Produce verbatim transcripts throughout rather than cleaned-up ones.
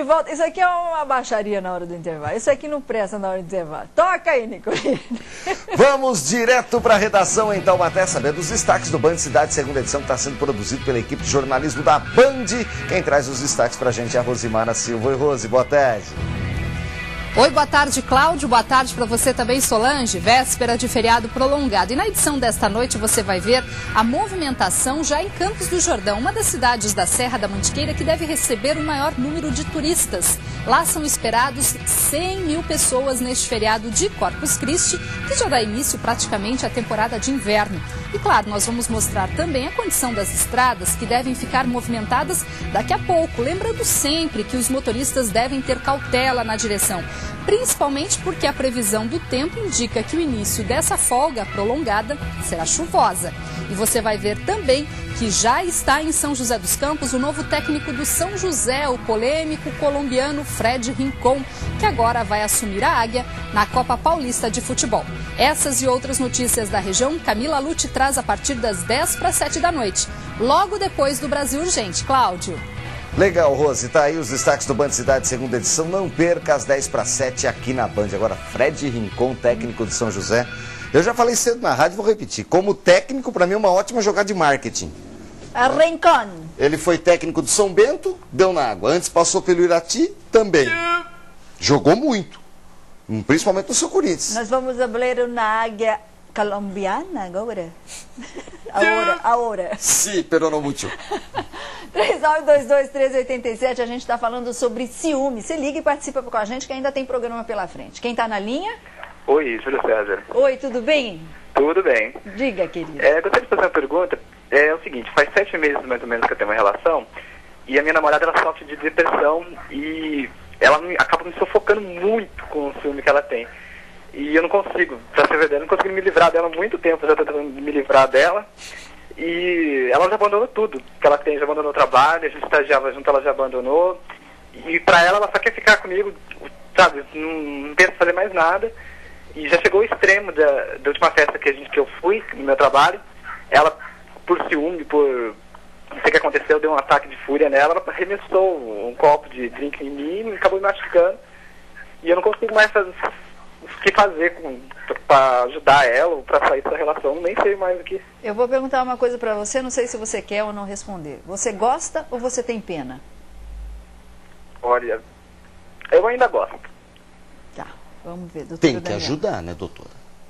volta. Isso aqui é uma baixaria na hora do intervalo. Isso aqui não presta na hora do intervalo. Toca aí, Nicolino. Vamos direto para a redação em Taubaté, saber dos destaques do Band Cidade, segunda edição, que está sendo produzido pela equipe de jornalismo da Band. Quem traz os destaques para a gente é a Rosimara Silva. Oi, Rose, boa tarde. Oi, boa tarde, Cláudio. Boa tarde para você também, Solange. Véspera de feriado prolongado. E na edição desta noite você vai ver a movimentação já em Campos do Jordão, uma das cidades da Serra da Mantiqueira que deve receber o maior número de turistas. Lá são esperados cem mil pessoas neste feriado de Corpus Christi, que já dá início praticamente à temporada de inverno. E claro, nós vamos mostrar também a condição das estradas, que devem ficar movimentadas daqui a pouco. Lembrando sempre que os motoristas devem ter cautela na direção, principalmente porque a previsão do tempo indica que o início dessa folga prolongada será chuvosa. E você vai ver também que já está em São José dos Campos o novo técnico do São José, o polêmico colombiano Fred Rincón, que agora vai assumir a Águia na Copa Paulista de Futebol. Essas e outras notícias da região, Camila Lute traz a partir das dez para sete da noite, logo depois do Brasil Urgente. Cláudio. Legal, Rose, tá aí os destaques do Band Cidade, segunda edição. Não perca às dez para sete aqui na Band. Agora, Fred Rincón, técnico de São José. Eu já falei cedo na rádio, vou repetir. Como técnico, para mim é uma ótima jogada de marketing. A Rincón. Ele foi técnico do São Bento, deu na água. Antes passou pelo Irati, também. Jogou muito, principalmente no seu Corinthians. Nós vamos abrir uma águia colombiana agora? Agora, agora. Sim, pero não muito. três nove dois dois, três oito sete, a gente está falando sobre ciúme. Você liga e participa com a gente que ainda tem programa pela frente. Quem está na linha? Oi, Júlio César. Oi, tudo bem? Tudo bem. Diga, querida. É, gostaria de fazer uma pergunta. É o seguinte, faz sete meses mais ou menos que eu tenho uma relação e a minha namorada ela sofre de depressão e ela me, acaba me sufocando muito com o ciúme que ela tem. E eu não consigo, pra ser verdade, eu não consigo me livrar dela há muito tempo, eu já tô tentando me livrar dela. E ela já abandonou tudo que ela tem, já abandonou o trabalho, a gente estagiava junto, ela já abandonou. E pra ela, ela só quer ficar comigo, sabe, não, não pensa em fazer mais nada. E já chegou ao extremo da, da última festa que, a gente, que eu fui, no meu trabalho, ela, por ciúme, por não sei o que aconteceu, deu um ataque de fúria nela, ela arremessou um copo de drink em mim e acabou me machucando. E eu não consigo mais fazer o que fazer para ajudar ela ou para sair dessa relação, nem sei mais o que. Eu vou perguntar uma coisa para você, não sei se você quer ou não responder. Você gosta ou você tem pena? Olha, eu ainda gosto. Tá, vamos ver, doutora Tem que Daniela. ajudar, né, doutora?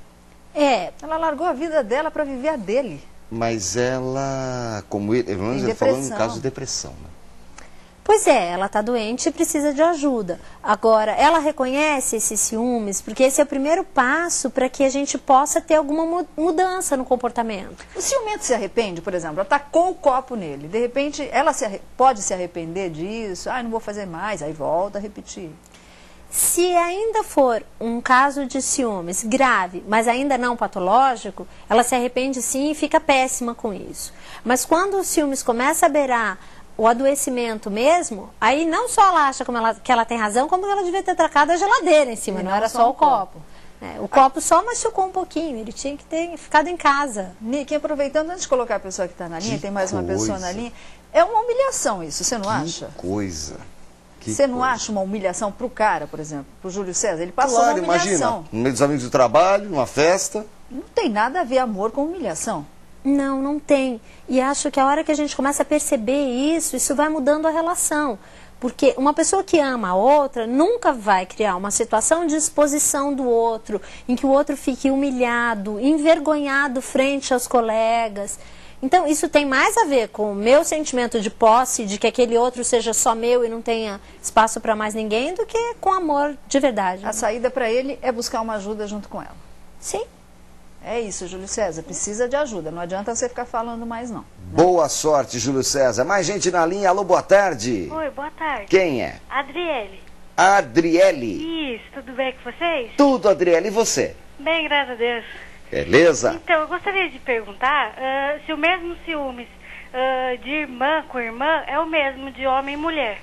É, ela largou a vida dela para viver a dele. Mas ela, como ele, pelo menos ele falou em caso de depressão, né? Pois é, ela está doente e precisa de ajuda. Agora, ela reconhece esses ciúmes, porque esse é o primeiro passo para que a gente possa ter alguma mudança no comportamento. O ciumento se arrepende, por exemplo, ela tacou o copo nele. De repente, ela se arre... pode se arrepender disso. Ah, não vou fazer mais, aí volta a repetir. Se ainda for um caso de ciúmes grave, mas ainda não patológico, ela se arrepende sim e fica péssima com isso. Mas quando os ciúmes começam a beirar o adoecimento mesmo, aí não só ela acha como ela, que ela tem razão, como ela devia ter tracado a geladeira em cima, não, não era só, só o copo. copo. É, o copo só machucou um pouquinho, ele tinha que ter ficado em casa. Nick, aproveitando, antes de colocar a pessoa que está na linha, que tem mais uma coisa. pessoa na linha, é uma humilhação isso, você não que acha? Coisa. Que você não coisa. acha uma humilhação para o cara, por exemplo, para o Júlio César? Ele passou Claro, uma humilhação. imagina, no meio dos amigos do trabalho, numa festa. Não tem nada a ver amor com humilhação. Não, não tem. E acho que a hora que a gente começa a perceber isso, isso vai mudando a relação. Porque uma pessoa que ama a outra nunca vai criar uma situação de exposição do outro, em que o outro fique humilhado, envergonhado frente aos colegas. Então, isso tem mais a ver com o meu sentimento de posse, de que aquele outro seja só meu e não tenha espaço para mais ninguém, do que com amor de verdade. A saída para ele é buscar uma ajuda junto com ela. Sim. É isso, Júlio César, precisa de ajuda, não adianta você ficar falando mais não. Né? Boa sorte, Júlio César. Mais gente na linha, alô, boa tarde. Oi, boa tarde. Quem é? Adriele. Adriele. Isso, tudo bem com vocês? Tudo, Adriele, e você? Bem, graças a Deus. Beleza? Então, eu gostaria de perguntar uh, se o mesmo ciúmes uh, de irmã com irmã é o mesmo de homem e mulher.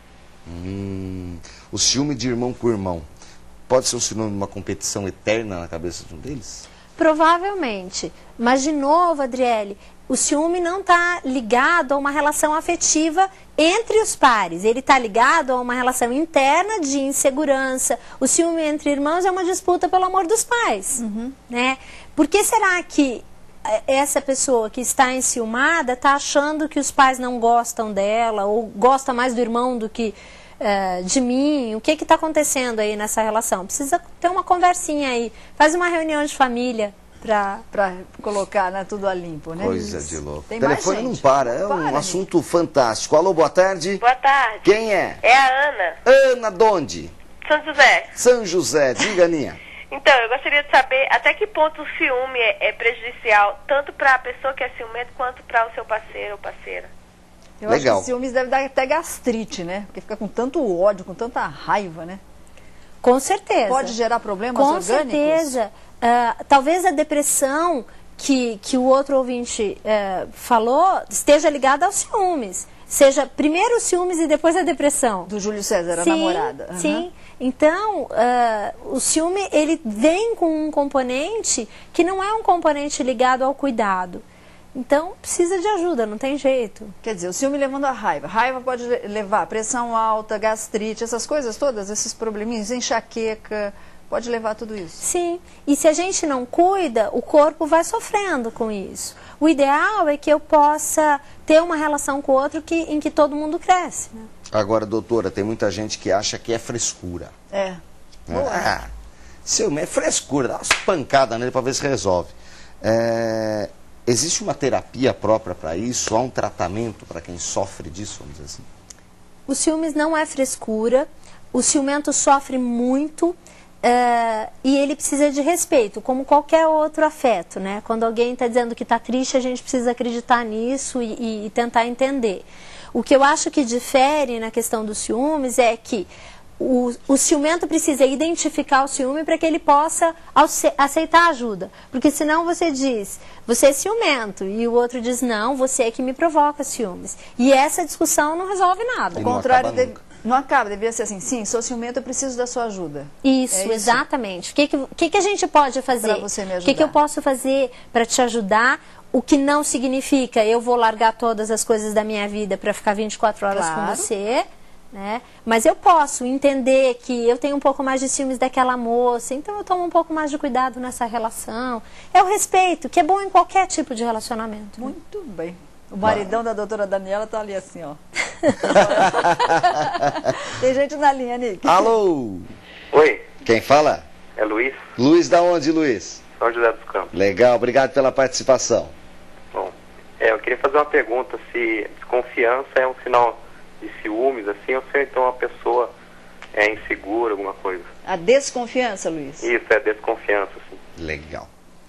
Hum, o ciúme de irmão com irmão pode ser um sinônimo de uma competição eterna na cabeça de um deles? Provavelmente. Mas, de novo, Adriele, o ciúme não está ligado a uma relação afetiva entre os pares. Ele está ligado a uma relação interna de insegurança. O ciúme entre irmãos é uma disputa pelo amor dos pais. Uhum. Né? Por que será que essa pessoa que está enciumada está achando que os pais não gostam dela ou gosta mais do irmão do que uh, de mim? O que está acontecendo aí nessa relação? Precisa ter uma conversinha aí. Faz uma reunião de família. Para colocar, né, tudo a limpo, né? Coisa de louco. Tem o telefone não para, é um para, assunto gente. fantástico. Alô, boa tarde. Boa tarde. Quem é? É a Ana. Ana, de onde? São José. São José, diga, Aninha. Então, eu gostaria de saber até que ponto o ciúme é, é prejudicial, tanto para a pessoa que é ciumenta, quanto para o seu parceiro ou parceira. Eu Legal. acho que ciúmes deve dar até gastrite, né? Porque fica com tanto ódio, com tanta raiva, né? Com certeza. Pode gerar problemas com orgânicos? Com certeza. Uh, talvez a depressão que, que o outro ouvinte uh, falou esteja ligada aos ciúmes. Seja primeiro os ciúmes e depois a depressão. Do Júlio César, a sim, namorada. Uhum. Sim. Então, uh, o ciúme, ele vem com um componente que não é um componente ligado ao cuidado. Então, precisa de ajuda, não tem jeito. Quer dizer, o ciúme levando a raiva. Raiva pode levar a pressão alta, gastrite, essas coisas todas, esses probleminhos, enxaqueca, pode levar a tudo isso. Sim, e se a gente não cuida, o corpo vai sofrendo com isso. O ideal é que eu possa ter uma relação com o outro que, em que todo mundo cresce. Né? Agora, doutora, tem muita gente que acha que é frescura. É. Ah, ciúme é frescura, dá umas pancadas nele para ver se resolve. É... Existe uma terapia própria para isso? Há um tratamento para quem sofre disso, vamos dizer assim? O ciúmes não é frescura, o ciumento sofre muito uh, e ele precisa de respeito, como qualquer outro afeto, né? Quando alguém está dizendo que está triste, a gente precisa acreditar nisso e, e, e tentar entender. O que eu acho que difere na questão dos ciúmes é que O, o ciumento precisa identificar o ciúme para que ele possa aceitar ajuda. Porque senão você diz, você é ciumento, e o outro diz, não, você é que me provoca ciúmes. E essa discussão não resolve nada. O contrário, não acaba, deve, não acaba, devia ser assim, sim, sou ciumento, eu preciso da sua ajuda. Isso, é isso? Exatamente. O que, que, que, que a gente pode fazer? Para você me ajudar. O que, que eu posso fazer para te ajudar? O que não significa eu vou largar todas as coisas da minha vida para ficar vinte e quatro horas claro. com você. Né? Mas eu posso entender que eu tenho um pouco mais de ciúmes daquela moça, então eu tomo um pouco mais de cuidado nessa relação. É o respeito, que é bom em qualquer tipo de relacionamento. Muito né? bem. O maridão da doutora Daniela tá ali assim, ó. Tem gente na linha, Nick. Alô? Oi. Quem fala? É Luiz. Luiz da onde, Luiz? São José dos Campos. Legal, obrigado pela participação. Bom, é, eu queria fazer uma pergunta, se desconfiança é um sinal de ciúmes, assim, ou se então a pessoa é insegura, alguma coisa. A desconfiança, Luiz? Isso, é desconfiança, assim. Legal.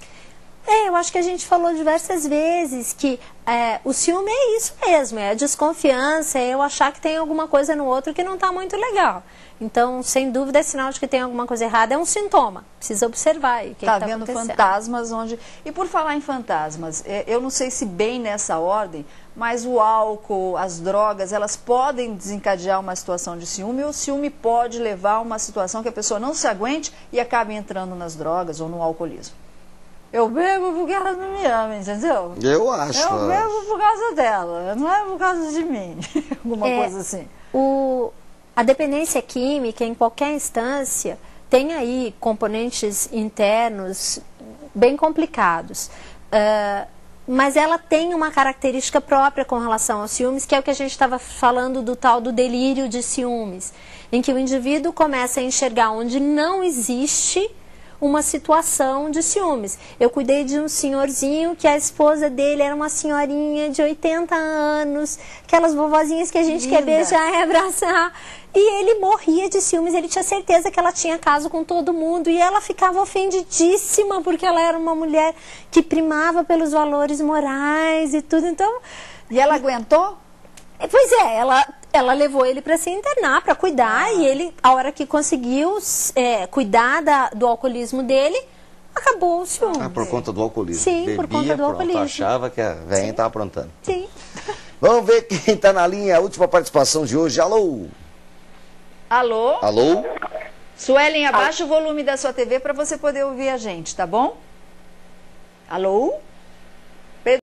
É, eu acho que a gente falou diversas vezes que é, o ciúme é isso mesmo, é a desconfiança, é eu achar que tem alguma coisa no outro que não está muito legal. Então, sem dúvida, é sinal de que tem alguma coisa errada, é um sintoma. Precisa observar aí o que está tá vendo fantasmas onde... E por falar em fantasmas, eu não sei se bem nessa ordem, mas o álcool, as drogas, elas podem desencadear uma situação de ciúme, ou o ciúme pode levar a uma situação que a pessoa não se aguente e acabe entrando nas drogas ou no alcoolismo. Eu bebo porque ela não me ama, entendeu? Eu acho. Eu bebo por causa dela, não é por causa de mim. Alguma é, coisa assim. O... A dependência química, em qualquer instância, tem aí componentes internos bem complicados. Uh, mas ela tem uma característica própria com relação aos ciúmes, que é o que a gente estava falando do tal do delírio de ciúmes, em que o indivíduo começa a enxergar onde não existe uma situação de ciúmes. Eu cuidei de um senhorzinho que a esposa dele era uma senhorinha de oitenta anos, aquelas vovozinhas que a gente Linda. quer beijar e abraçar. E ele morria de ciúmes, ele tinha certeza que ela tinha caso com todo mundo e ela ficava ofendidíssima porque ela era uma mulher que primava pelos valores morais e tudo. Então, e ela aguentou? Pois é, ela, ela levou ele para se internar, para cuidar, ah. e ele, a hora que conseguiu é, cuidar da, do alcoolismo dele, acabou o ciúme. Ah, por conta do alcoolismo. Sim, Bebia, por conta do pronto, alcoolismo. Achava que a velhinha estava aprontando. Sim. Vamos ver quem está na linha, a última participação de hoje. Alô? Alô? Alô? Suelen, abaixa o volume da sua T V para você poder ouvir a gente, tá bom? Alô?